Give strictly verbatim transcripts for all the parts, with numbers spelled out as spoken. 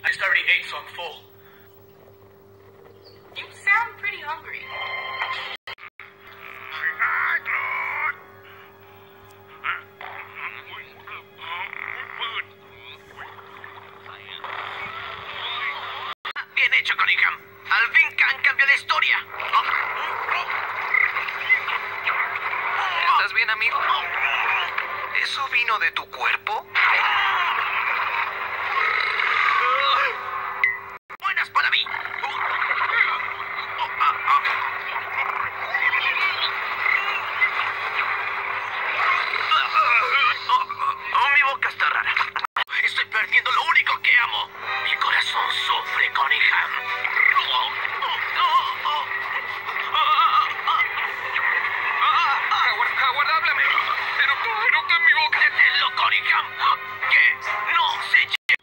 I just already ate, so I'm full. You sound pretty hungry. Bien hecho, Cunningham. Al fin Khan cambió la historia. ¿Estás bien, amigo? ¿Eso vino de tu cuerpo? Buenas para mí. Oh, mi boca está rara. Estoy perdiendo lo único que amo. Mi corazón sufre, Cunningham. Howard, Howard, háblame. Pero, pero que mi boca... Deténlo, Cunningham. Que no se lleve.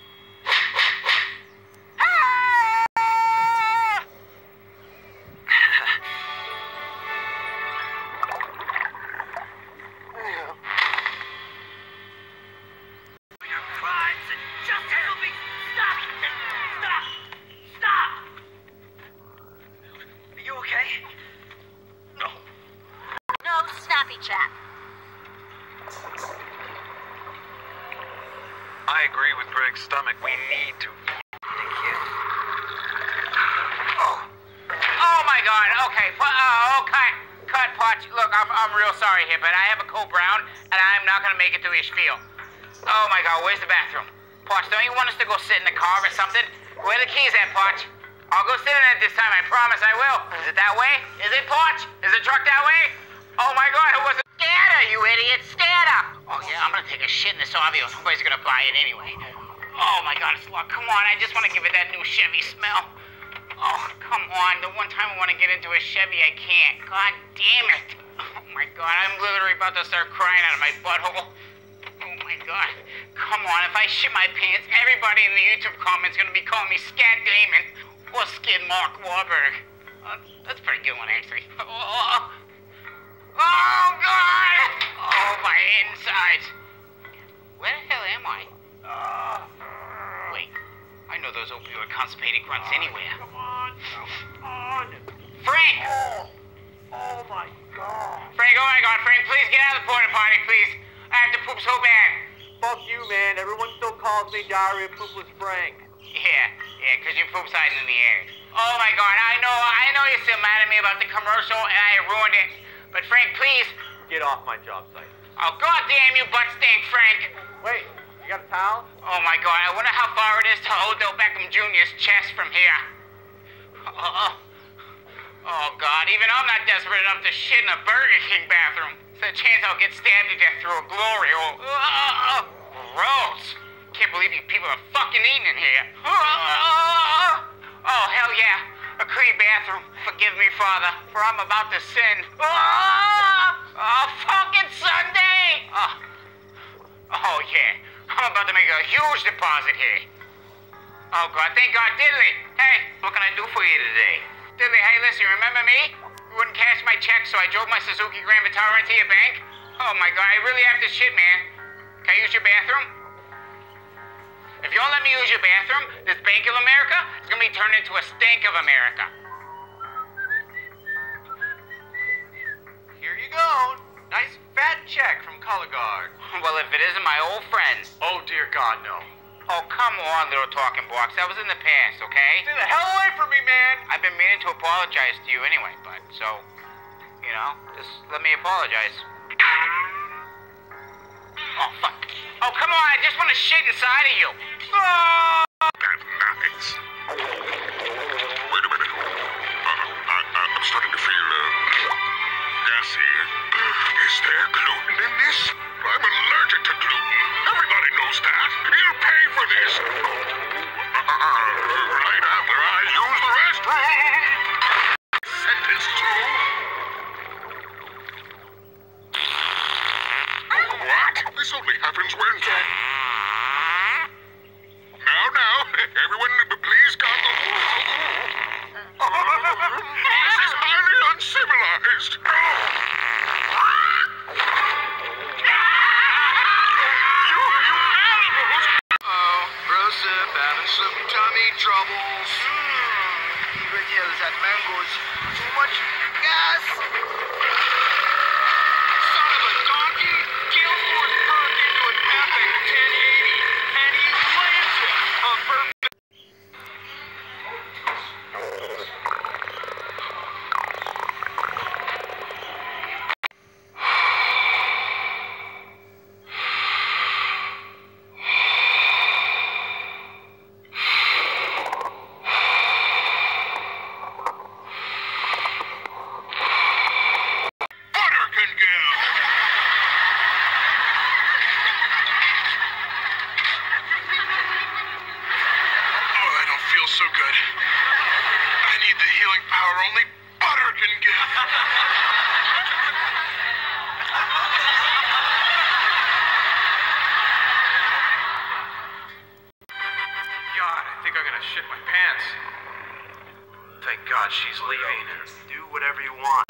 Chat. I agree with Greg's stomach. We need to. Thank you. Oh. Oh my God. Okay. Oh, okay. Cut, Potch. Look, I'm, I'm real sorry here, but I have a cold brown, and I'm not gonna make it through your spiel. Oh my God. Where's the bathroom? Potch, don't you want us to go sit in the car or something? Where are the keys at, Potch? I'll go sit in it this time. I promise I will. Is it that way? Is it, Potch? Is the truck that way? Oh my God. It wasn't. Scatter, you idiot! Scatter! Oh yeah, I'm gonna take a shit in this R V or somebody's gonna buy it anyway. Oh my God, it's locked. Come on, I just want to give it that new Chevy smell. Oh, come on. The one time I want to get into a Chevy, I can't. God damn it. Oh my God, I'm literally about to start crying out of my butthole. Oh my God. Come on, if I shit my pants, everybody in the YouTube comments is gonna be calling me Scat Damon or Skid Mark Wahlberg. Uh, that's a pretty good one, actually. Oh, Oh, God! Oh, my insides. Where the hell am I? Uh, Wait, I know those opioid constipated grunts anywhere. Come on, come on. Frank! Oh, oh my God. Frank, oh my God, Frank, please get out of the porta potty, please. I have to poop so bad. Fuck you, man. Everyone still calls me Diarrhea Poopless Frank. Yeah, yeah, because your poop's hiding in the air. Oh, my God, I know, I know you're still mad at me about the commercial, and I ruined it. But Frank, please. Get off my job site. Oh, goddamn you, butt stink, Frank. Wait, you got a towel? Oh my God, I wonder how far it is to Odell Beckham Junior's chest from here. Oh, oh God, even I'm not desperate enough to shit in a Burger King bathroom. There's a chance I'll get stabbed to death through a glory hole. Oh, gross. Can't believe you people are fucking eating in here. Oh, oh hell yeah. A clean bathroom. Forgive me, Father, for I'm about to sin. Oh, oh fucking Sunday! Oh. oh, yeah. I'm about to make a huge deposit here. Oh, God. Thank God. Diddley. Hey, what can I do for you today? Diddley, hey, listen, you remember me? You wouldn't cash my check, so I drove my Suzuki Grand Vitara into your bank? Oh, my God. I really have to shit, man. Can I use your bathroom? If you don't let me use your bathroom, this Bank of America is going to be turned into a Stank of America. Here you go. Nice fat check from Color Guard. Well, if it isn't my old friend. Oh, dear God, no. Oh, come on, little talking box. That was in the past, okay? Stay the hell away from me, man. I've been meaning to apologize to you anyway, but so, you know, just let me apologize. Oh, fuck. Oh, come on, I just want to shit inside of you. Oh! Damn nice. Wait a minute. Uh, I, I, I'm starting to feel, uh, gassy. Is there gluten in this? I'm allergic to gluten. Everybody knows that. You'll pay for this. Uh, right after I use the restroom. Sentenced to... What? This only happens when... Now, now, everyone, please calm the... This is highly uncivilized. You, you animals! Oh, gross up. I'm having some tummy troubles. Mmm, red hills and mangoes. Too much gas. Son of a donkey! Gale Force burned into an epic ten eighty, and he lands it on purpose. So good. I need the healing power only butter can give. God, I think I'm gonna shit my pants. Thank God she's leaving. Do whatever you want.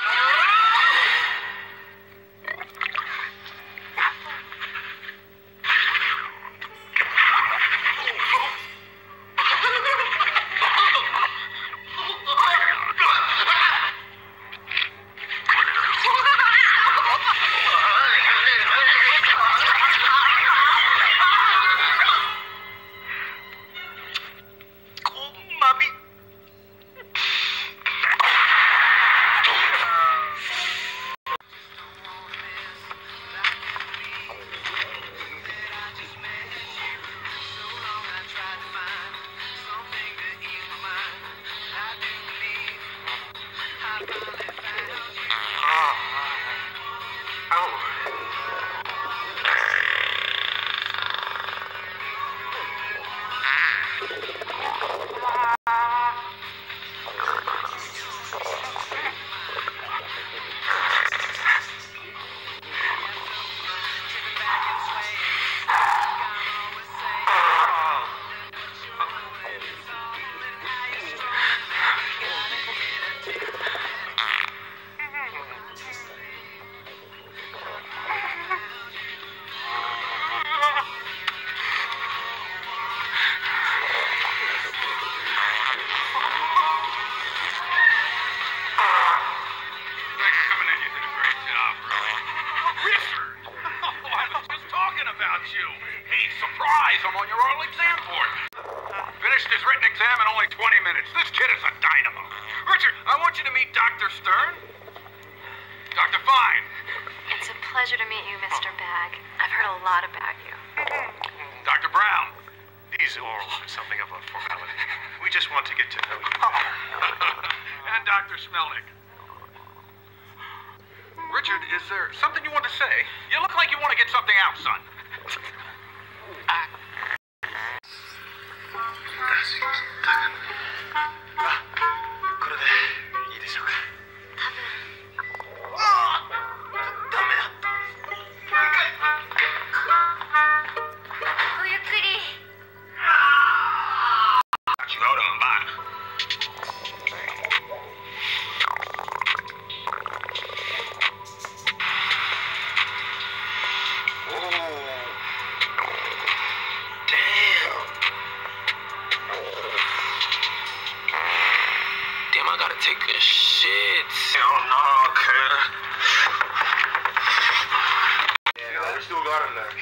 You. Hey, surprise! I'm on your oral exam board. Finished his written exam in only twenty minutes. This kid is a dynamo. Richard, I want you to meet Doctor Stern. Doctor Fine. It's a pleasure to meet you, Mister Bag. I've heard a lot about you. Doctor Brown. These orals are something of a formality. We just want to get to know you. And Doctor Smelnick. Richard, is there something you want to say? You look like you want to get something out, son. Take a shit. Hell no, kid. Yeah, we still got him there.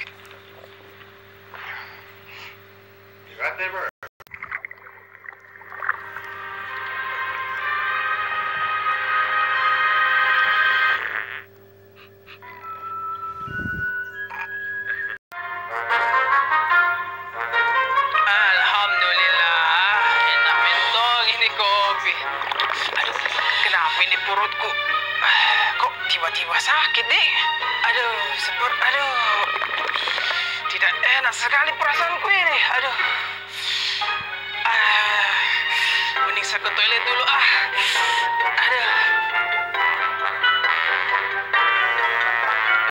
You got that, bro? Perut ko, kok tiba-tiba sakit deh. Aduh, seperti, aduh, tidak enak sekali perasaanku ini. Aduh, ah, mending saya ke toilet dulu ah. Aduh.